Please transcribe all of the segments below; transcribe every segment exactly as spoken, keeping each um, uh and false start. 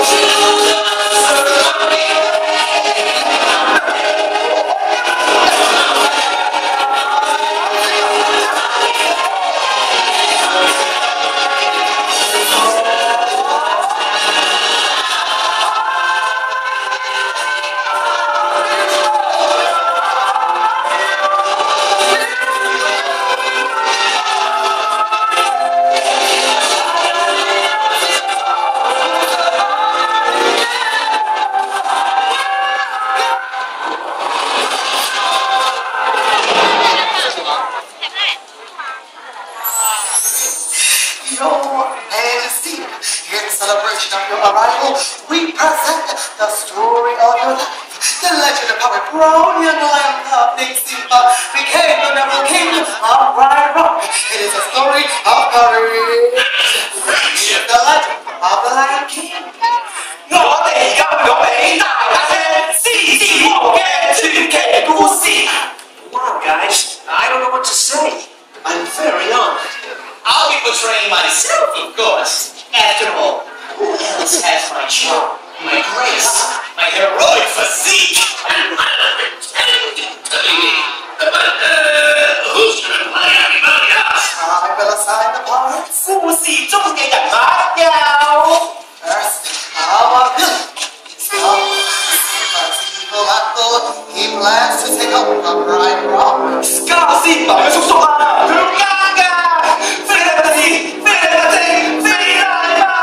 celebration of your arrival, we present the story of your life. The legend of how a Baudhayan Lahiri Simba became the never king of Right Rock. It is a story of courage. It is the legend of the Lion King. 我哋今日俾大家聽獅子王嘅傳奇故事。Wow, guys, I don't know what to say. I'm very honored. I'll be portraying myself, of course. After all, who else has my charm, my grace, my heroic physique? And I don't pretend to be. But uh, who's gonna play everybody else? I will assign the parts. 故事中嘅人物有 First, our villain. Simba's evil uncle. He plans to take over Right Rock. Scar 先爸嘅叔叔啊，佢好奸㗎，飛嚟不知，飛嚟不正，飛嚟吧！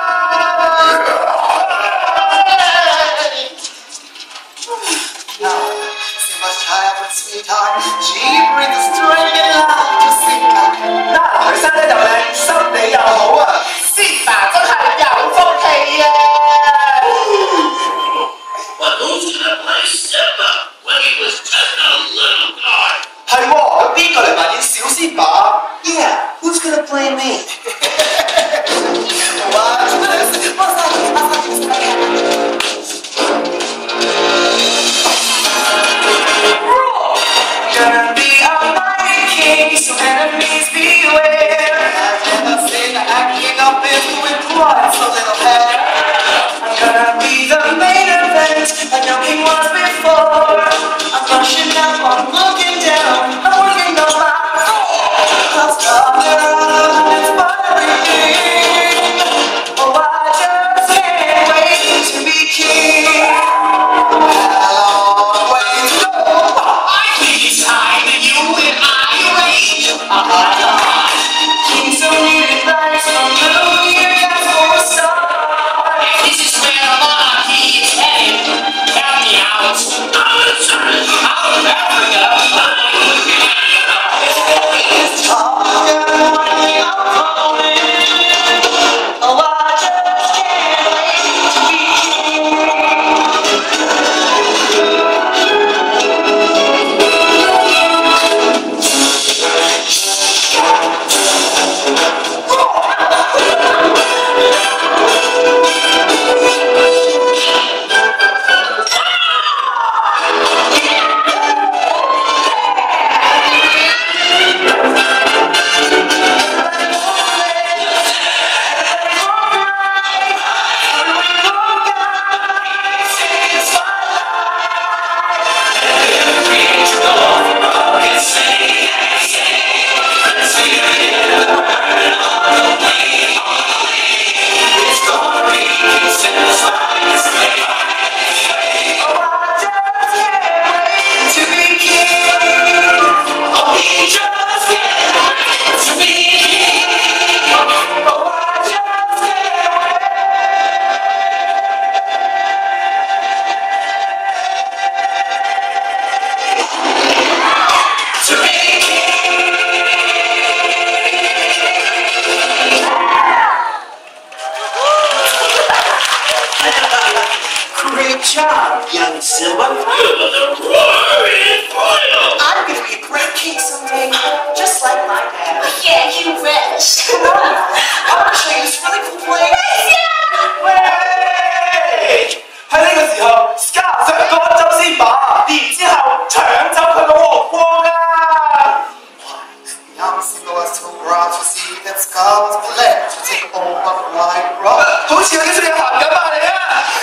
Now, Simba's child and sweetheart, she brings the strength and love to Simba. 嗱，佢生得又靚，心地又好啊，先爸真係有福氣啊！ But who's gonna play Simba when he was just a little guy? 係喎，咁邊個嚟扮演小仙爸 ？Yeah, who's gonna play me? Watch this. What's that? What's that? Gonna be a mighty king, so enemies beware. I've never seen the acting of this with quite so little hair. I'm gonna be the main event, like no king was before. I'm rushing up, I'm looking down, I'm working on my I'll stop it all, inspiring me. oh, I just can't wait to be king. A long way to go. I think it's time that you and I arrange a King so needed lights from little year got for a star. This is where the monarchy is headed. Count me out. I'm a son out of Africa. It's talking like I'm falling. Oh, I just can't wait to be Great job, young Simba. The glorious royal. I'm gonna be a great king someday, just like my dad. Yeah, you wish. Come on, I'm gonna show you this really cool place. 喂！喺呢個時候 ，Scar 想趕走先爸，然之後搶走佢個王冠啊！ Young Simba was too proud to see that Scar was planned to take over Right Rock. 好似有啲嘢行緊埋嚟啊！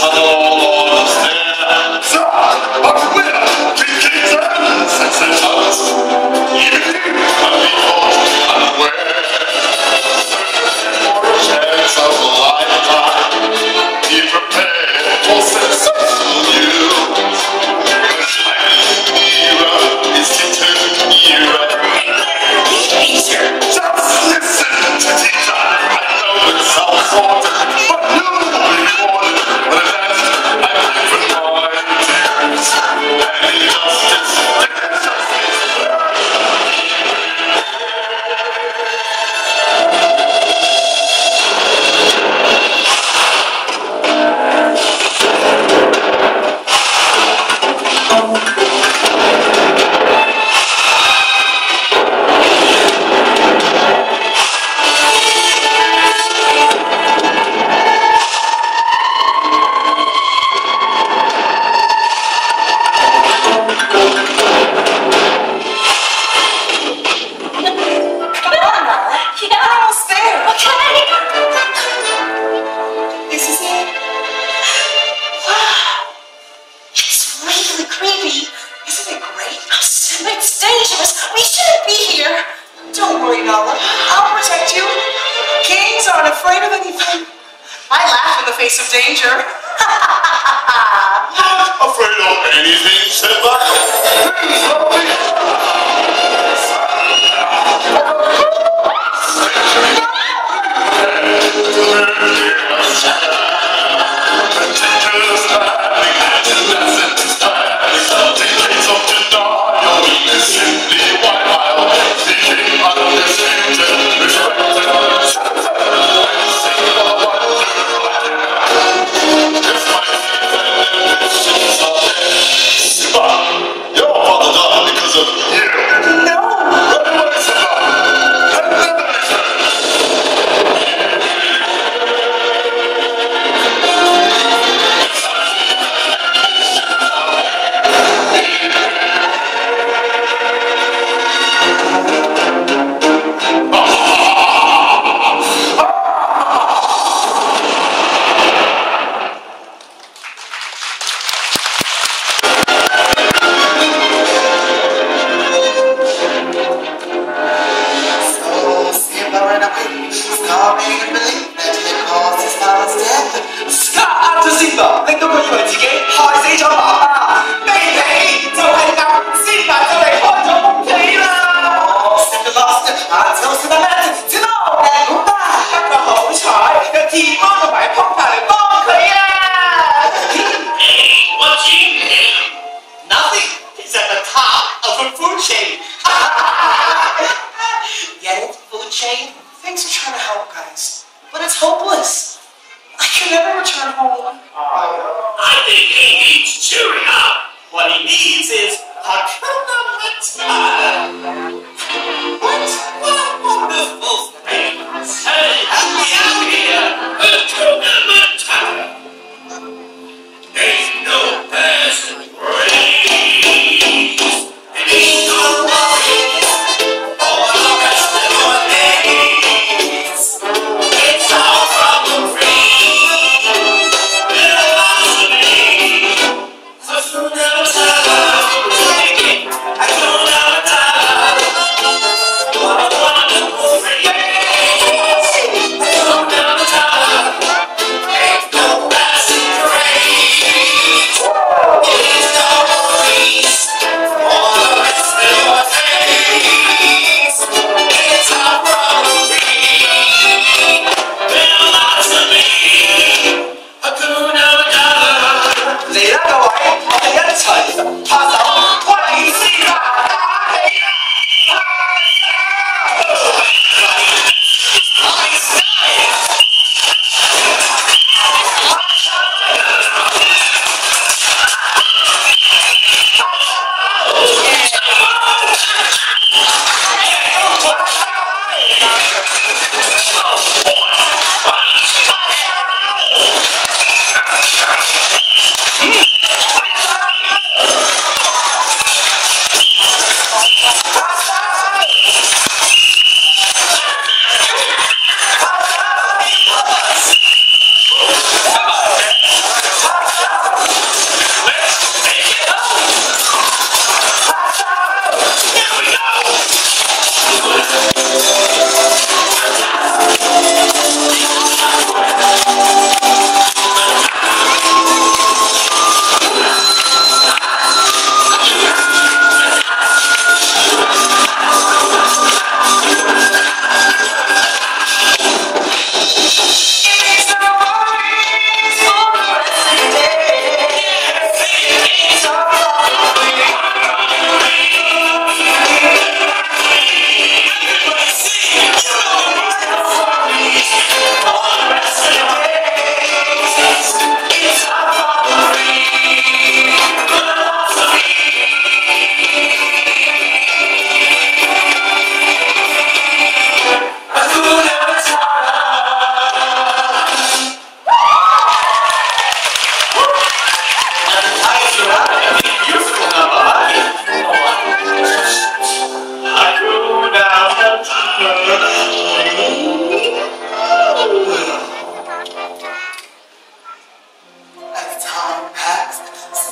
Of danger. Afraid of anything, said Buck.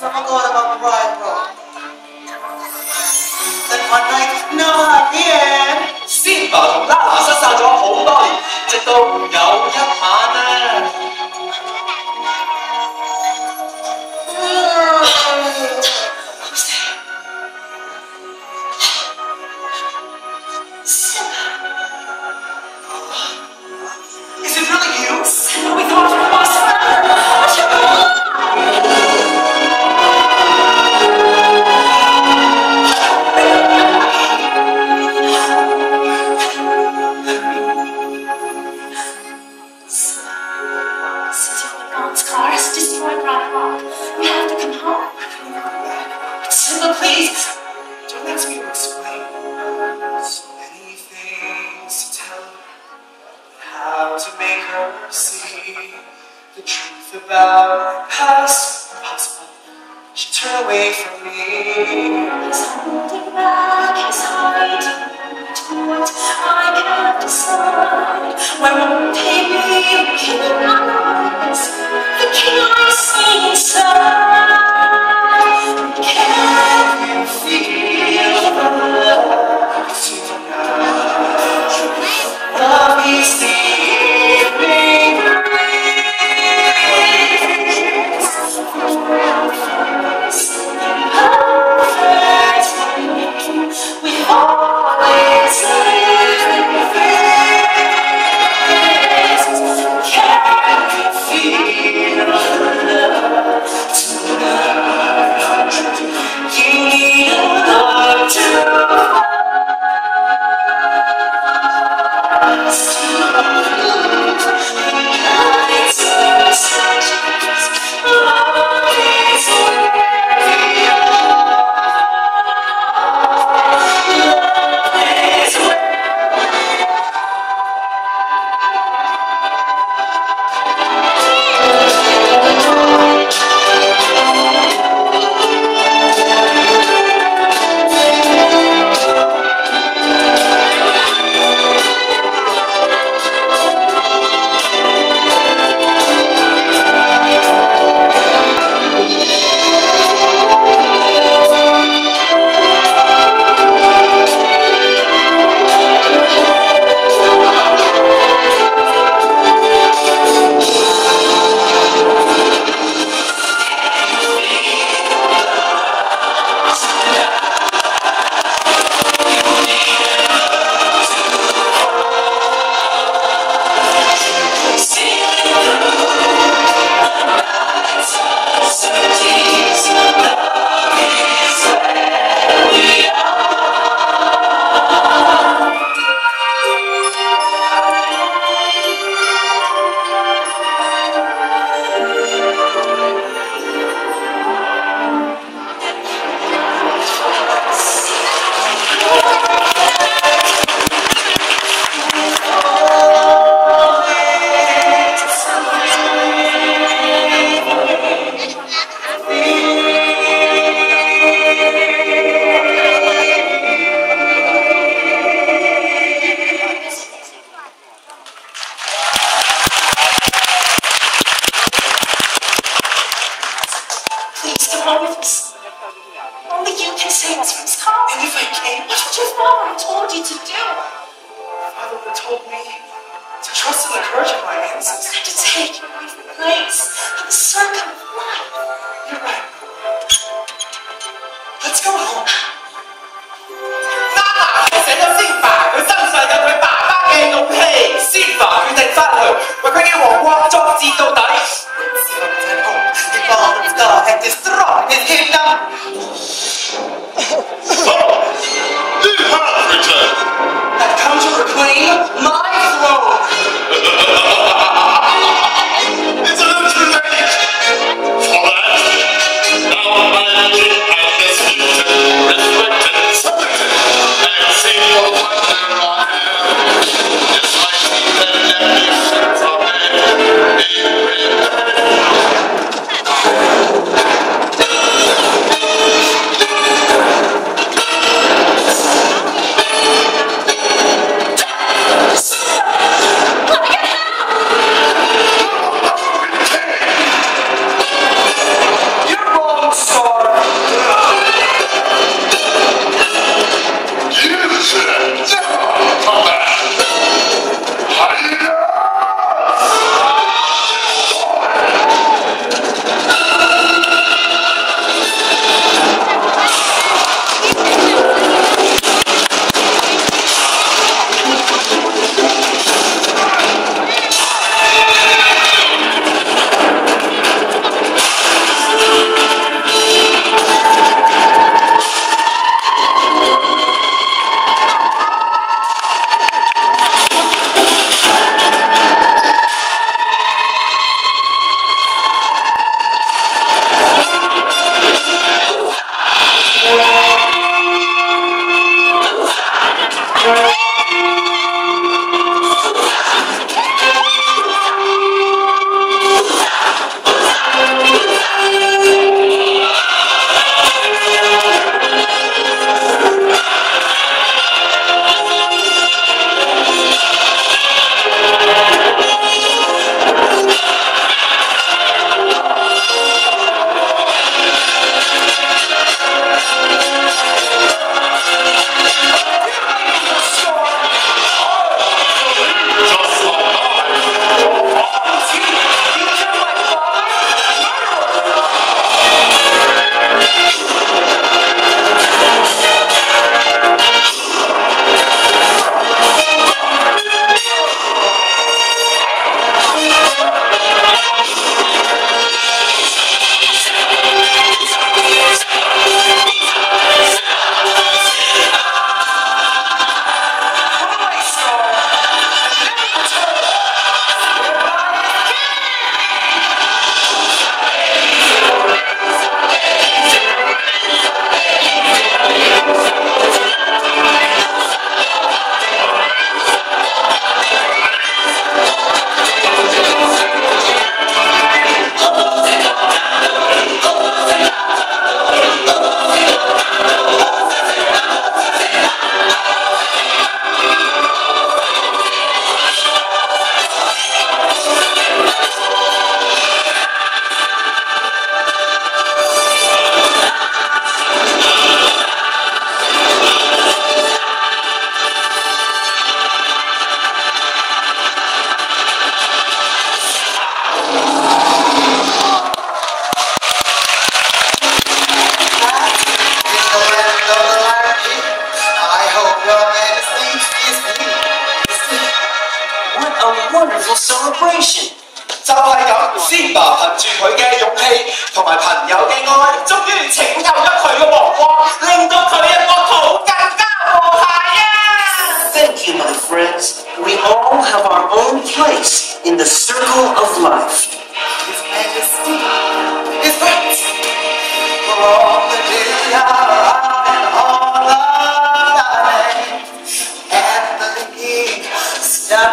I forgot about Brian Rock. Then one night, no again. 先爸同拉拿失散咗好多年，直到有一晚啊。 Is it really you? We thought it was forever. Since you've been gone, Scar's destroyed Brian Rock. We have to come home. Simba, please. Don't ask me to explain. So many things to tell her. How to make her see the truth about her past. Impossible. She turned away from me. He's holding back, he's hiding to what I can't decide. When one day be the king of my eyes, the king I see inside. Can you feel the love tonight? Love is the evening breeze. Perfect, we always live this. Can you feel love tonight? You need a love to last. Nights of sunshine, love is where we are. Love is where. Please come on with us. Only you can save us from Scar. And if I came, What did your father told you to do? Father would have told me to trust in the courage of my ancestors. And to take your rightful place in the circle of life. You're right. Let's go home. 拉拿提醒咗先爸，佢身上有佢爸爸嘅勇氣。先爸決定翻去，為佢嘅王國作戰到底。 The golden star had destroyed his kingdom. You have returned. I've come to reclaim my throne. It's a little too late for that. Now my king has disputed, respected, submitted, and seen your wonder on him. It's my king that never sins on him. In return.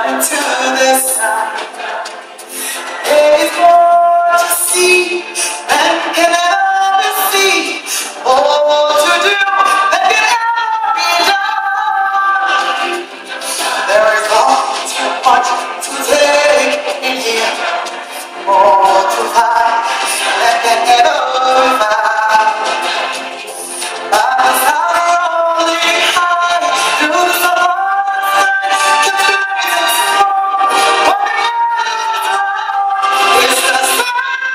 to the sun. There is more to see than can ever see, more to do than can ever be done. There is much, much to take in here, more to find than can ever be found. But the sun rolling high through the summer night, the birds and song, what the it's the sun.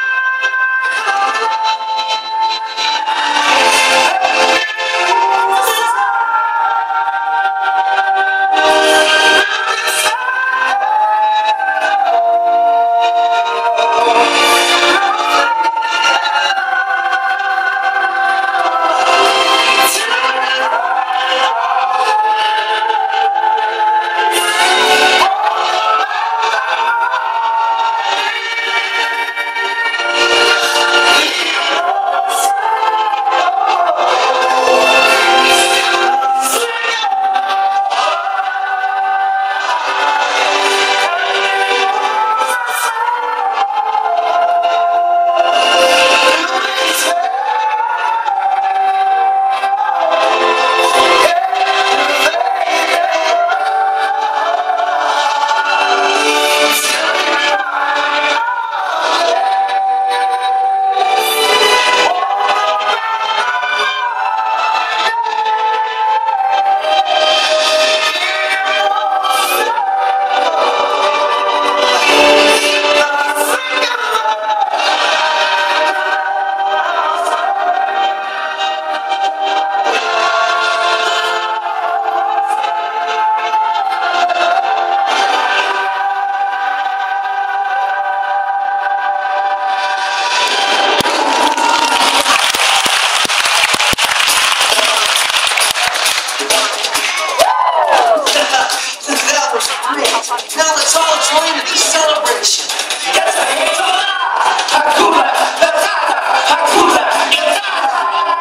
Now let's all join in the celebration. Yes, Hakuna Matata, Hakuna Matata.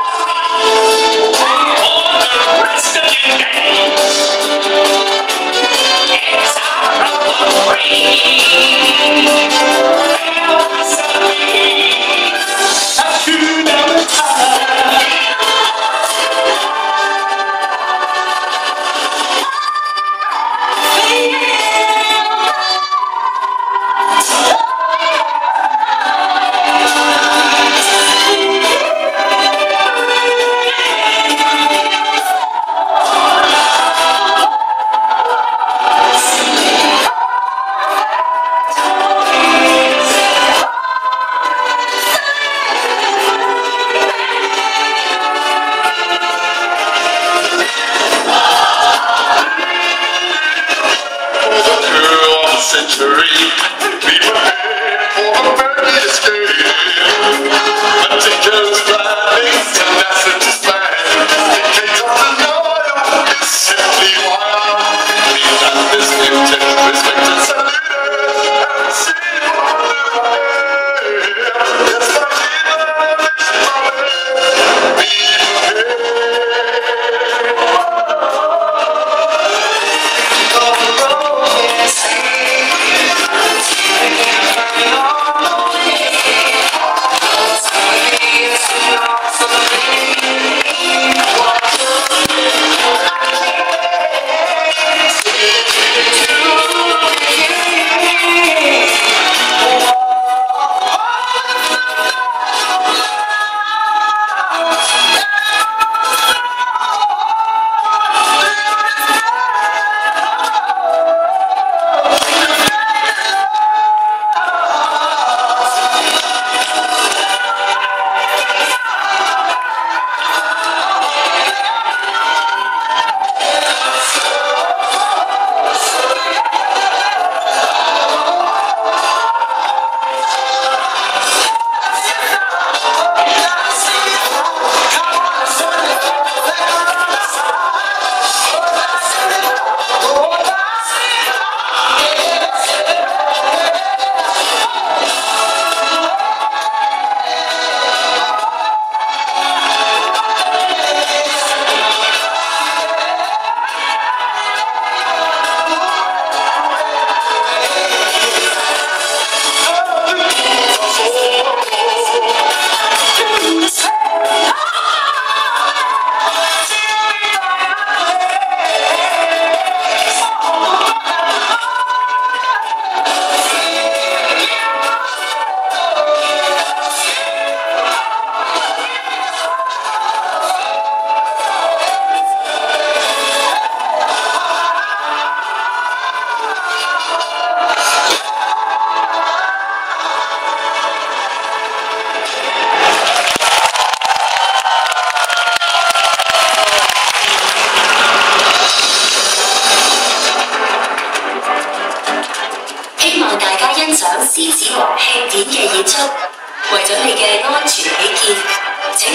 On the rest of your days, it's our own rain. Hakuna Matata. Century, we prepare for the birthday escape. The tickers flying, tenacity to stand. The case of the Nile is simply wild. Please ask this intent, respect and salute and see what the air. Yes, my dear, be prepared. Oh, 安全起見，請